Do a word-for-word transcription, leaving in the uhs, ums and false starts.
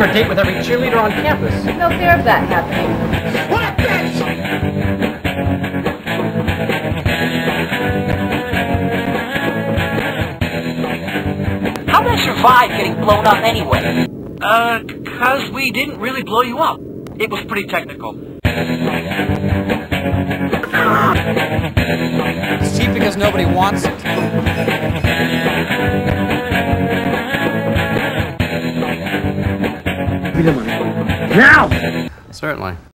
for a date with every cheerleader on campus. No fear of that happening. What a bitch! How did I survive getting blown up anyway? Uh, cause we didn't really blow you up. It was pretty technical. It's cheap because nobody wants it. Now! Certainly.